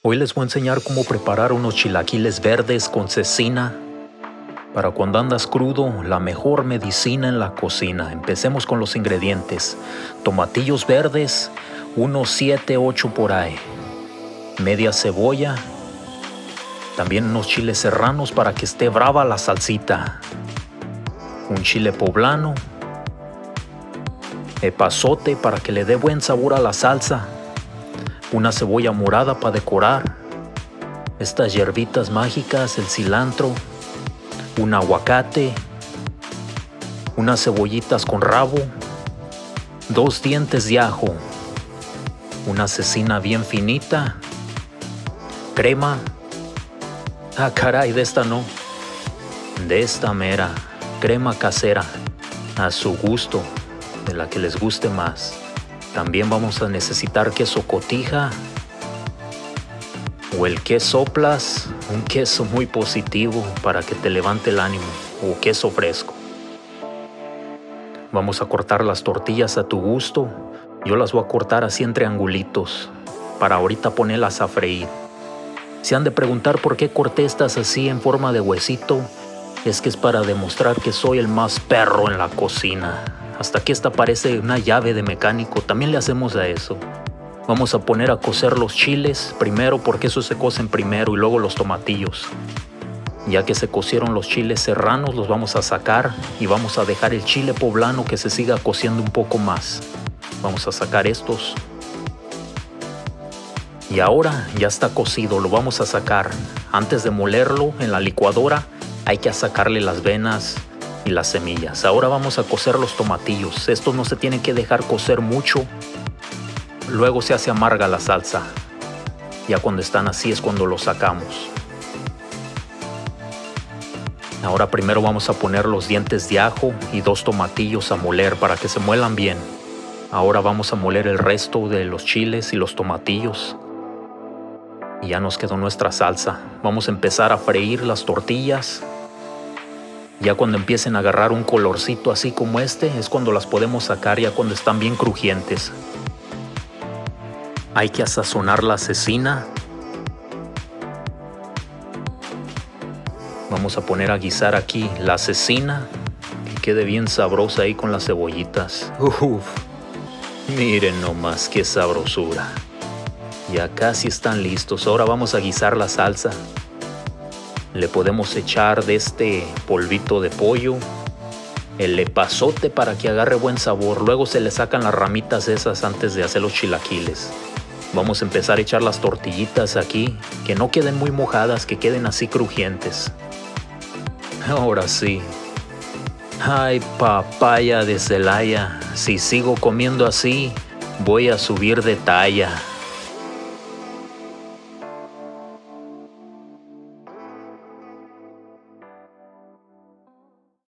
Hoy les voy a enseñar cómo preparar unos chilaquiles verdes con cecina. Para cuando andas crudo, la mejor medicina en la cocina. Empecemos con los ingredientes. Tomatillos verdes, unos 7, 8 por ahí. Media cebolla. También unos chiles serranos para que esté brava la salsita. Un chile poblano. Epazote para que le dé buen sabor a la salsa. Una cebolla morada para decorar. Estas hierbitas mágicas, el cilantro. Un aguacate. Unas cebollitas con rabo. 2 dientes de ajo. Una cecina bien finita. Crema. Ah, caray, de esta no. De esta mera. Crema casera. A su gusto. De la que les guste más. También vamos a necesitar queso cotija o el queso Plas, un queso muy positivo para que te levante el ánimo, o queso fresco. Vamos a cortar las tortillas a tu gusto. Yo las voy a cortar así en triangulitos para ahorita ponerlas a freír. Se han de preguntar por qué corté estas así en forma de huesito. Es que es para demostrar que soy el más perro en la cocina. Hasta aquí esta parece una llave de mecánico. También le hacemos a eso. Vamos a poner a cocer los chiles primero, porque esos se cocen primero, y luego los tomatillos. Ya que se cocieron los chiles serranos, los vamos a sacar y vamos a dejar el chile poblano que se siga cociendo un poco más. Vamos a sacar estos. Y ahora ya está cocido, lo vamos a sacar. Antes de molerlo en la licuadora, hay que sacarle las venas y las semillas. Ahora vamos a cocer los tomatillos. Estos no se tienen que dejar cocer mucho. Luego se hace amarga la salsa. Ya cuando están así es cuando los sacamos. Ahora primero vamos a poner los dientes de ajo y 2 tomatillos a moler para que se muelan bien. Ahora vamos a moler el resto de los chiles y los tomatillos. Y ya nos quedó nuestra salsa. Vamos a empezar a freír las tortillas. Ya cuando empiecen a agarrar un colorcito así como este, es cuando las podemos sacar, ya cuando están bien crujientes. Hay que sazonar la cecina. Vamos a poner a guisar aquí la cecina, que quede bien sabrosa ahí con las cebollitas. Uf, miren nomás qué sabrosura. Ya casi están listos. Ahora vamos a guisar la salsa. Le podemos echar de este polvito de pollo, el epazote para que agarre buen sabor. Luego se le sacan las ramitas esas antes de hacer los chilaquiles. Vamos a empezar a echar las tortillitas aquí, que no queden muy mojadas, que queden así crujientes. Ahora sí. Ay, papaya de Celaya, si sigo comiendo así, voy a subir de talla.